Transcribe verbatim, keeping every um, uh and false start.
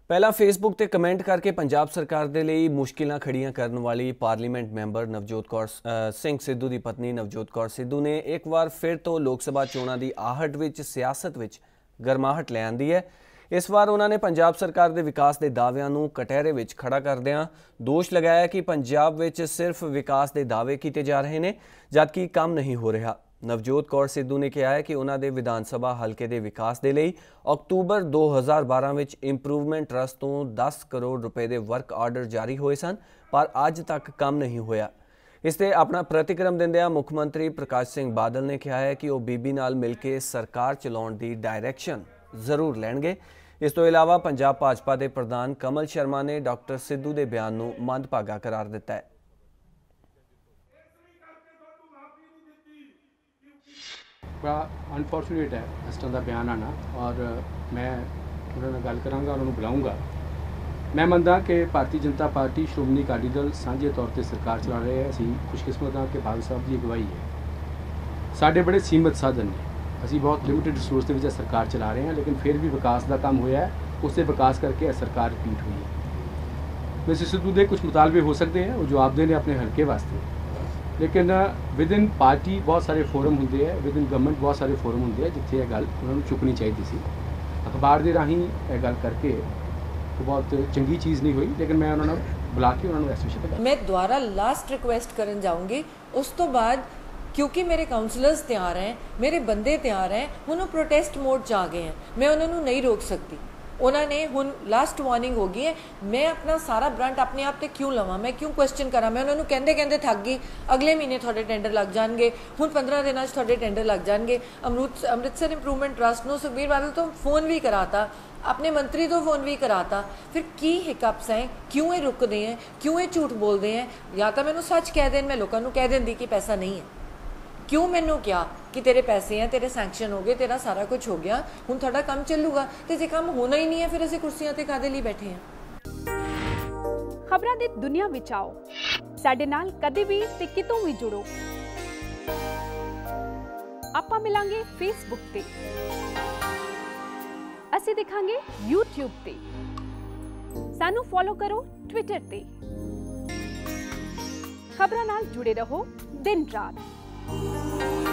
पहला फेसबुक ते कमेंट करके पंजाब सरकार दे लई मुश्किलां खड़ियां करन वाली पार्लीमेंट मैंबर नवजोत कौर सिंह सिद्धू की पत्नी नवजोत कौर सिद्धू ने एक बार फिर तो लोक सभा चोणां की आहट विच सियासत विच गरमाहट लै आंदी है। इस बार उन्होंने पंजाब सरकार के विकास के दाव्यां नूं कटहरे विच खड़ा करदिआं दोष लगाया कि पंजाब विच सिर्फ विकास के दावे किए जा रहे हैं जबकि काम नहीं हो रहा। नवजोत कौर सिद्धू ने कहा है कि उन्होंने विधान सभा हल्के के विकास के लिए अक्तूबर दो हज़ार बारह में इंप्रूवमेंट ट्रस्ट तो दस करोड़ रुपए के वर्क आर्डर जारी हुए सन पर अज तक काम नहीं होया। इससे अपना प्रतिक्रम दिंदिआं मुख मंत्री प्रकाश सिंह बादल ने कहा है कि वह बीबी नाल मिल के सरकार चलाउण की डायरैक्शन जरूर लैणगे। इस तो इलावा पंजाब भाजपा के प्रधान कमल शर्मा ने डॉक्टर सिद्धू के बयान नूं मंदभागा करार दिता है। बड़ा अनफॉर्चुनेट है इस तरह का बयान आना और मैं उन्होंने गल करांगा उन्होंने बुलाऊँगा। मैं मनदा कि भारतीय जनता पार्टी श्रोमणी अकाली दल सांझे तौर पर सरकार चला रहे हैं। असीं खुशकिस्मत हाँ कि बादल साहब की अगवाई है। साढ़े बड़े सीमित साधन ने असीं बहुत लिमिटेड रिसोर्स के सरकार चला रहे हैं लेकिन फिर भी विकास का काम होया है। उससे विकास करके सरकार रिपीट हुई है। मिस्टर सिद्धू के कुछ मुतालबे हो सकते हैं वो जवाब देने अपने हल्के वास्ते लेकिन विद इन पार्टी बहुत सारे फोरम होंगे है विद इन गवर्नमेंट बहुत सारे फोरम होंगे है जिथे यह गल उन्होंने चुकनी चाहिए सी। अखबार के राही यह गल करके तो बहुत चंगी चीज़ नहीं हुई लेकिन मैं उन्होंने बुला के उन्होंने इस विषय पर मैं दोबारा लास्ट रिक्वेस्ट करन जाऊँगी। उस तो बाद क्योंकि मेरे काउंसलर्स तैयार हैं मेरे बंदे तैयार हैं हुण प्रोटेस्ट मोड च आ गए हैं मैं उन्होंने नहीं रोक सकती। उन्होंने हुण लास्ट वार्निंग हो गई है मैं अपना सारा ब्रांट अपने आप ते क्यों लवां मैं क्यों क्वेश्चन करा। मैं उन्होंने कहते कहते थक गई अगले महीने थोड़े टेंडर लग जाएंगे हुण पंद्रह दिन थोड़े टेंडर लग जाएंगे। अमृत अमृतसर इंप्रूवमेंट ट्रस्ट नूं सुखबीर बादल तो फोन भी कराता अपने मंत्री तो फोन भी कराता फिर की हिकअप्स हैं क्यों ये रुकते हैं क्यों ये झूठ बोलते हैं। या तो मैनू सच कह दें मैं लोगों को कह देंदी कि पैसा नहीं है क्यों मैनू क्या कि तेरे पैसे हैं तेरे सैंक्शन हो गए तेरा सारा कुछ हो गया हुण थोड़ा काम चलूगा तो जे काम होना ही नहीं है फिर असीं कुर्सियां ते कादे लई बैठे हैं। खबरां दी दुनिया विच आओ साडे नाल कदे भी ते कितों भी जुड़ो। आपां मिलांगे फेसबुक ते असीं दिखांगे यूट्यूब ते सानू फॉलो करो ट्विटर ते। खबरां नाल जुड़े रहो दिन रात।